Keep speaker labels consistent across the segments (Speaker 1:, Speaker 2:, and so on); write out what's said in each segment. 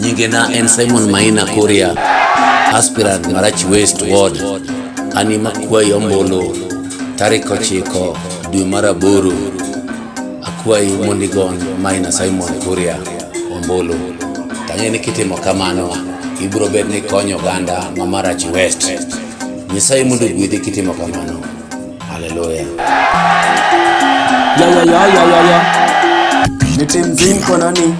Speaker 1: Nyingena en Simon Maina Kuria, aspirant Marachi West Ward, Anima Kwai Ombolo, Tariko Chiko, Dumara Buru, Akwai Mundigon Maina Simon Kuria Ombolo. Tangeni kitimo kamano, ibro bedni konyo ganda Marachi West. Nyisai mundu gwidi kitimo kamano. Hallelujah.
Speaker 2: Ya. Nitimzim konani.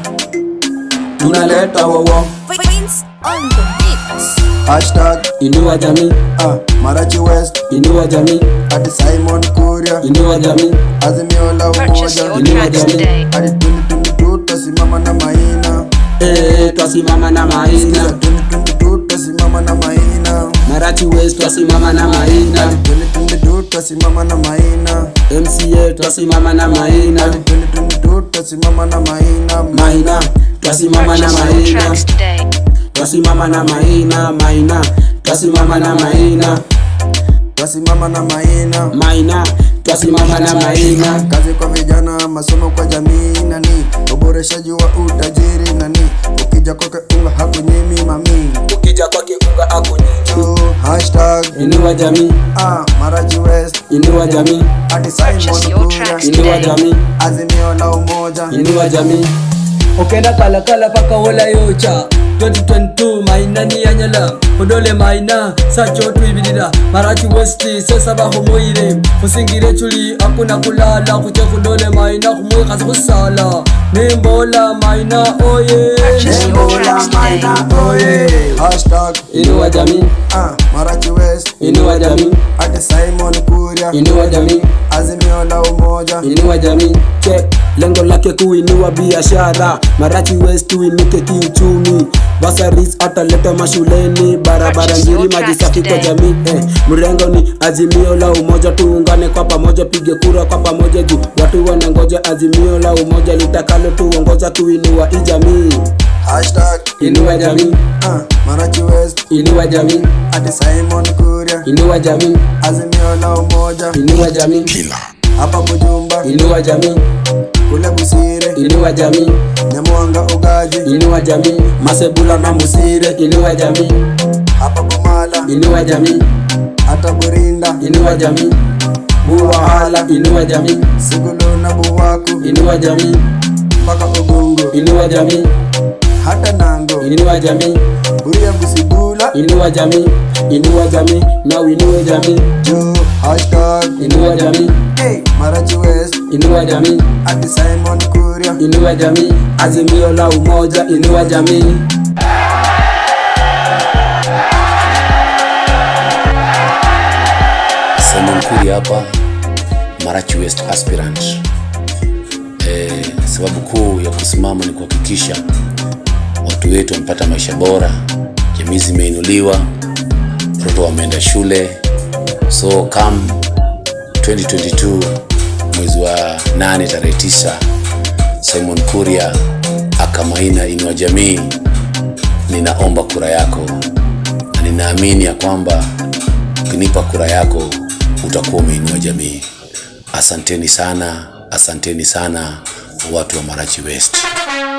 Speaker 2: Tunaleta wawa.
Speaker 3: Vince on the mix.
Speaker 2: Hashtag
Speaker 4: Inua Jamii.
Speaker 2: Marachi West.
Speaker 4: Inua Jamii.
Speaker 2: Ati Simon Kuria.
Speaker 4: Inua Jamii.
Speaker 2: Azimio la umoja.
Speaker 4: Inua Jamii.
Speaker 2: Ati 2022 tasimama na Maina.
Speaker 4: Twasimama na Maina.
Speaker 2: 2022 tasimama na Maina.
Speaker 4: Marachi West twasimama na Maina.
Speaker 2: 2022 tasimama na Maina.
Speaker 4: MCA twasimama na Maina.
Speaker 2: 2022 tasimama na Maina.
Speaker 4: Maina twasimama na Maina. Twasimama na Maina. Maina twasimama na Maina.
Speaker 2: Twasimama na Maina.
Speaker 4: Maina twasimama na Maina.
Speaker 2: Kazi kwa vijana, masomo kwa jamii nani, uboreshaji wa utajiri nani, ukija kwake unga hakunyimi mami,
Speaker 4: Ukija kwake unga hakunyimi.
Speaker 2: Hashtag
Speaker 4: Inua Jamii.
Speaker 2: Marachi West.
Speaker 4: Inua Jamii.
Speaker 2: Ati Simon Kuria.
Speaker 4: Inua Jamii.
Speaker 2: Azimio la umoja.
Speaker 4: Inua Jamii.
Speaker 5: Okenda kala paka wola yocha 2022 Maina ni anyala Odole Maina sacho tuibidida Marachi West sesa bahomoire Musingire chuli akuna kulala Kuche kudole Maina kumwe kazi kusala Nimbola Maina oye
Speaker 2: Nimbola Maina oye. Hashtag
Speaker 4: Inua Jamii.
Speaker 2: Marachi West.
Speaker 4: Inua Jamii.
Speaker 2: Ati Simon Kuria.
Speaker 4: Inua Jamii.
Speaker 2: Azimio la umoja.
Speaker 4: Inua Jamii. Check. Lengo lake kuinua biashara. Marachi West tuinuke kiuchumi. Basaris ataleta mashuleni. Barabara nzuri, maji safi kwa jamii. Mrengo ni azimio la umoja. Tuungane kwa pamoja, pige kura kwa pamoja juu watu wanangoja azimio la umoja litakalo tuongoza kuinua hii jamii.
Speaker 2: Hashtag
Speaker 4: Inua Jamii.
Speaker 2: Marachi West.
Speaker 4: Inua Jamii.
Speaker 2: Ati Simon Kuria.
Speaker 4: Inua Jamii.
Speaker 2: Azimio la umoja.
Speaker 4: Inua Jamii.
Speaker 2: Hapa Bujumba.
Speaker 4: Inua Jamii.
Speaker 2: Kule Busire.
Speaker 4: Inua Jamii.
Speaker 2: Nyamwanga Ugaji.
Speaker 4: Inua Jamii. Masebula na Musire. Inua Jamii.
Speaker 2: Hapa Bumala.
Speaker 4: Inua Jamii.
Speaker 2: Hata Burinda.
Speaker 4: Inua Jamii. Buwahala. Inua Jamii.
Speaker 2: Sigulu na Buwaku.
Speaker 4: Inua Jamii.
Speaker 2: Paka Ogungo.
Speaker 4: Inua Jamii.
Speaker 2: Hata Nango.
Speaker 4: Inua Jamii.
Speaker 2: Buria Busibula.
Speaker 4: Inua Jamii. Inua Jamii. Na uinue jamii.
Speaker 2: Hashtag
Speaker 4: Inua Jamii.
Speaker 2: Marachi West.
Speaker 4: Inua Jamii.
Speaker 2: Ati Simon Kuria.
Speaker 4: Inua Jamii. Azimio la umoja. Inua Jamii.
Speaker 1: Simon Kuria hapa, Marachi West aspirant. Sababu kuu ya kusimama ni kuhakikisha watu wetu wamepata maisha bora, jamii zimeinuliwa, watoto wameenda shule. So come 2022 mwezi wa 8 tarehe 9, Simon Kuria akamaina Inua Jamii, ninaomba kura yako na ninaamini ya kwamba ukinipa kura yako utakuwa umeinua jamii. Asanteni sana watu wa Marachi West.